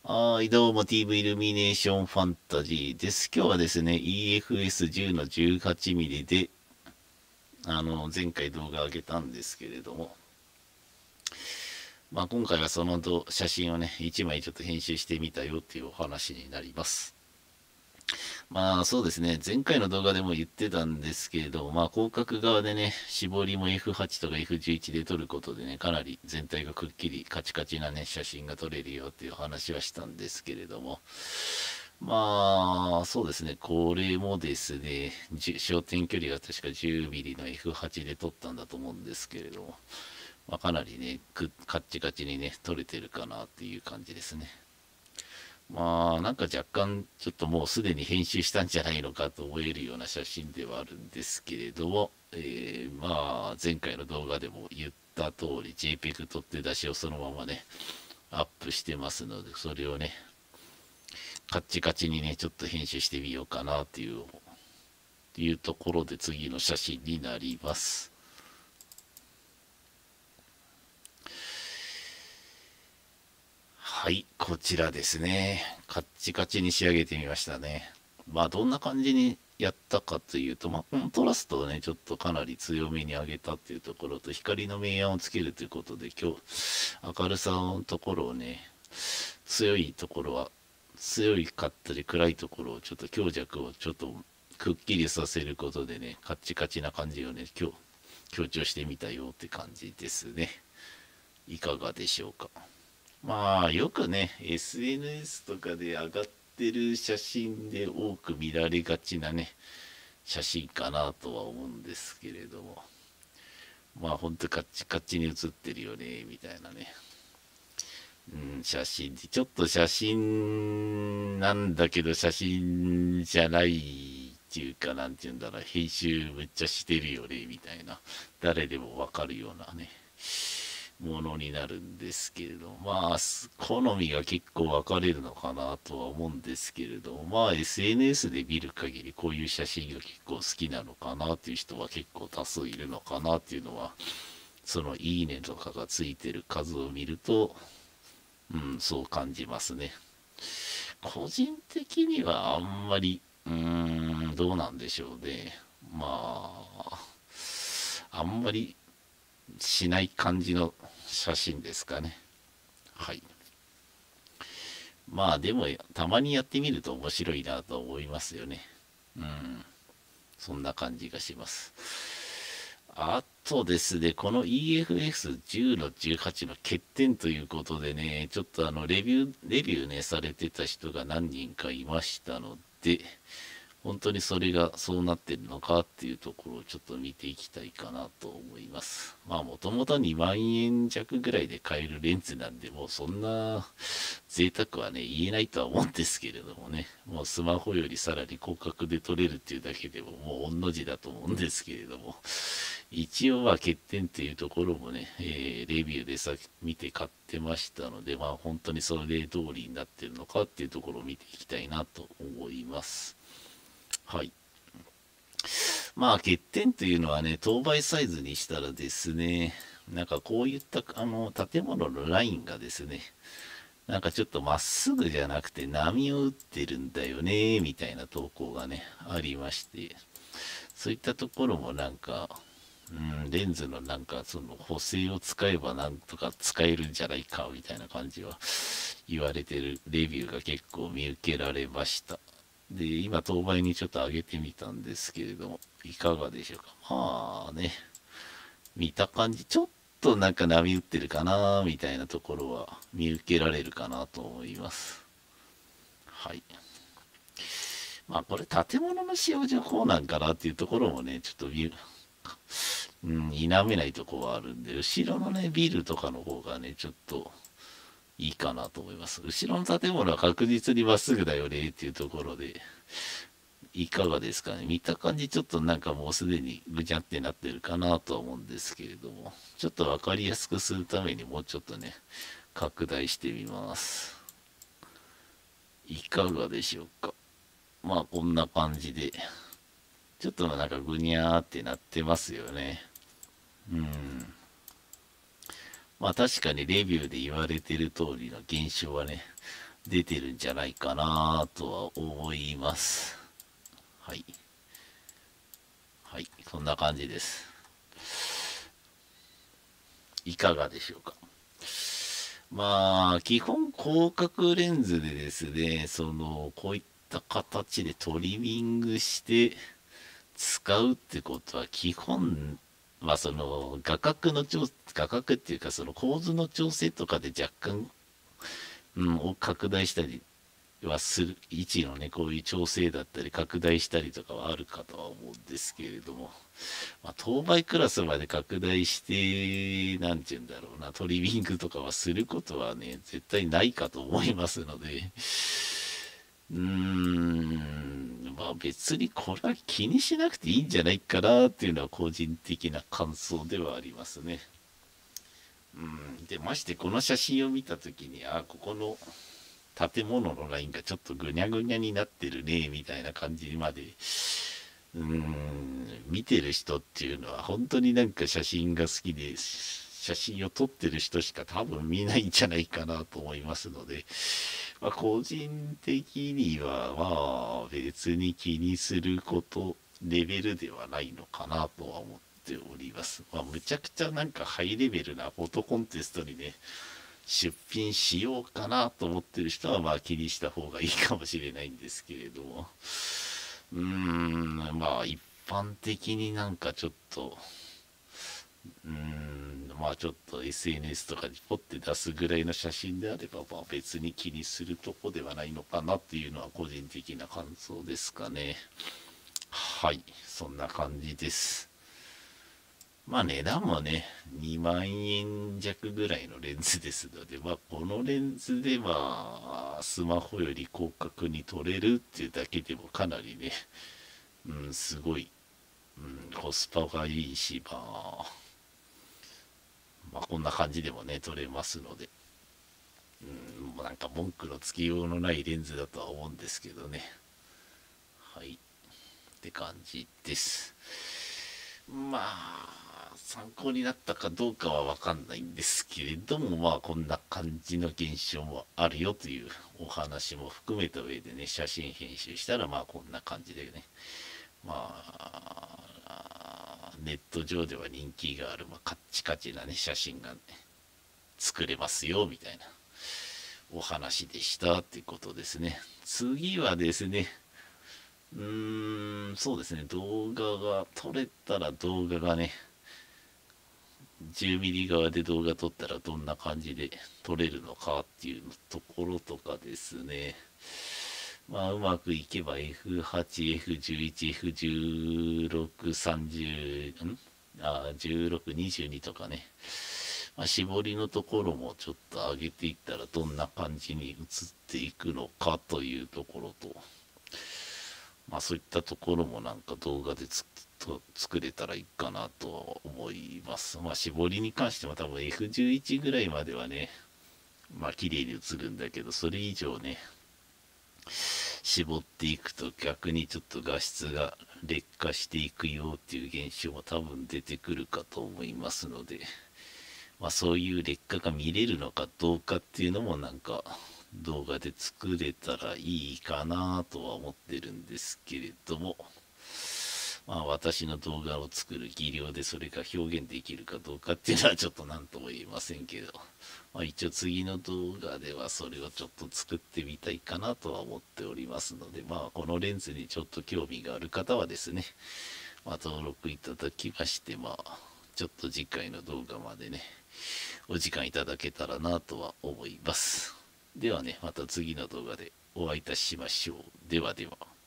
はい、どうも TV イルミネーションファンタジーです。今日はですね、EFS10 の 18mm で、前回動画上げたんですけれども、今回はその写真をね、1枚ちょっと編集してみたよっていうお話になります。そうですね、前回の動画でも言ってたんですけれども、広角側でね、絞りも F8 とか F11 で撮ることでね、かなり全体がくっきりカチカチなね、写真が撮れるよっていう話はしたんですけれども、そうですね、これもですね、焦点距離が確か 10mm の F8 で撮ったんだと思うんですけれども、かなりね、カッチカチにね、撮れてるかなっていう感じですね。なんか若干ちょっともうすでに編集したんじゃないのかと思えるような写真ではあるんですけれども、前回の動画でも言った通り JPEG 撮って出しをそのままね、アップしてますので、それをね、カッチカチにね、ちょっと編集してみようかなっていうところで次の写真になります。はい、こちらですね。カッチカチに仕上げてみましたね。どんな感じにやったかというと、コントラストをね、ちょっとかなり強めに上げたっていうところと、光の明暗をつけるということで、今日、明るさのところをね、強いところは、強いかったり暗いところをちょっと強弱をちょっとくっきりさせることでね、カッチカチな感じをね、強調してみたよって感じですね。いかがでしょうか。よくね、SNS とかで上がってる写真で多く見られがちなね、写真かなとは思うんですけれども、ほんとカッチカチに写ってるよね、みたいなね。写真で、ちょっと写真なんだけど写真じゃないっていうか、なんて言うんだろう、編集めっちゃしてるよね、みたいな。誰でもわかるようなね。ものになるんですけれど、好みが結構分かれるのかなとは思うんですけれど、SNS で見る限りこういう写真が結構好きなのかなっていう人は結構多数いるのかなっていうのは、そのいいねとかがついてる数を見ると、そう感じますね。個人的にはあんまり、どうなんでしょうね。あんまりしない感じの写真ですかね。はい。でも、たまにやってみると面白いなと思いますよね。うん。そんな感じがします。あとですね、この EFX10 の18の欠点ということでね、ちょっとレビューね、されてた人が何人かいましたので、本当にそれがそうなってるのかっていうところをちょっと見ていきたいかなと思います。もともと2万円弱ぐらいで買えるレンズなんで、もうそんな贅沢はね、言えないとは思うんですけれどもね、もうスマホよりさらに広角で撮れるっていうだけでももう御の字だと思うんですけれども、一応欠点っていうところもね、レビューで見て買ってましたので、本当にそれ通りになってるのかっていうところを見ていきたいなと思います。はい。欠点というのはね、等倍サイズにしたらですね、なんかこういった建物のラインがですね、なんかちょっとまっすぐじゃなくて波を打ってるんだよね、みたいな投稿がね、ありまして、そういったところもなんか、レンズのなんかその補正を使えばなんとか使えるんじゃないか、みたいな感じは言われてるレビューが結構見受けられました。で、今、当倍にちょっと上げてみたんですけれども、いかがでしょうか。見た感じ、ちょっとなんか波打ってるかな、みたいなところは見受けられるかなと思います。はい。これ建物の使用上こうなんかなっていうところもね、ちょっと否めないところはあるんで、後ろのね、ビルとかの方がね、ちょっといいかなと思います。後ろの建物は確実にまっすぐだよねっていうところで、いかがですかね。見た感じちょっとなんかもうすでにぐちゃってなってるかなとは思うんですけれども、ちょっとわかりやすくするためにもうちょっとね、拡大してみます。いかがでしょうか。こんな感じで、ちょっとなんかぐにゃーってなってますよね。うん。確かにレビューで言われてる通りの現象はね、 出てるんじゃないかなとは思います。はい。はい。そんな感じです。いかがでしょうか。まあ、基本広角レンズでですね、こういった形でトリミングして使うってことは、基本、まあ画角っていうかその構図の調整とかで若干、を拡大したりはする、位置のね、こういう調整だったり拡大したりとかはあるかとは思うんですけれども、まあ、当倍クラスまで拡大して、なんて言うんだろうな、トリミングとかはすることはね、絶対ないかと思いますので、まあ別にこれは気にしなくていいんじゃないかなっていうのは個人的な感想ではありますね。で、ましてこの写真を見たときに、ここの建物のラインがちょっとぐにゃぐにゃになってるね、みたいな感じまで、見てる人っていうのは本当になんか写真が好きで、写真を撮ってる人しか多分見ないんじゃないかなと思いますので、まあ、個人的にはまあ別に気にすることレベルではないのかなとは思っております。まあ、むちゃくちゃなんかハイレベルなフォトコンテストにね、出品しようかなと思ってる人はまあ気にした方がいいかもしれないんですけれども、まあ一般的になんかちょっと、まあちょっと SNS とかにポッて出すぐらいの写真であれば、まあ別に気にするとこではないのかなっていうのは個人的な感想ですかね。はい、そんな感じです。まあ値段もね、2万円弱ぐらいのレンズですので、まあこのレンズでまあスマホより広角に撮れるっていうだけでもかなりね、すごい、コスパがいいし、まあこんな感じでもね、撮れますので、もうなんか文句のつきようのないレンズだとは思うんですけどね。はい。って感じです。まあ、参考になったかどうかはわかんないんですけれども、まあこんな感じの現象もあるよというお話も含めた上でね、写真編集したらまあこんな感じでね、まあ、ネット上では人気がある、まあ、カッチカチなね、写真がね、作れますよ、みたいなお話でしたっていうことですね。次はですね、そうですね、動画が、撮れたら動画がね、10ミリ側で動画撮ったらどんな感じで撮れるのかっていうところとかですね。まあ、うまくいけば F8、F11、F16、30、16、22とかね。まあ、絞りのところもちょっと上げていったらどんな感じに映っていくのかというところと、まあそういったところもなんか動画で作れたらいいかなと思います。まあ絞りに関しては多分 F11 ぐらいまではね、まあ綺麗に映るんだけど、それ以上ね、絞っていくと逆にちょっと画質が劣化していくよっていう現象も多分出てくるかと思いますので、まあそういう劣化が見れるのかどうかっていうのもなんか動画で作れたらいいかなとは思ってるんですけれども、まあ私の動画を作る技量でそれが表現できるかどうかっていうのはちょっと何とも言えませんけど、まあ一応次の動画ではそれをちょっと作ってみたいかなとは思っておりますので、まあこのレンズにちょっと興味がある方はですね、まあ登録いただきまして、まあちょっと次回の動画までね、お時間いただけたらなとは思います。ではね、また次の動画でお会いいたしましょう。ではでは。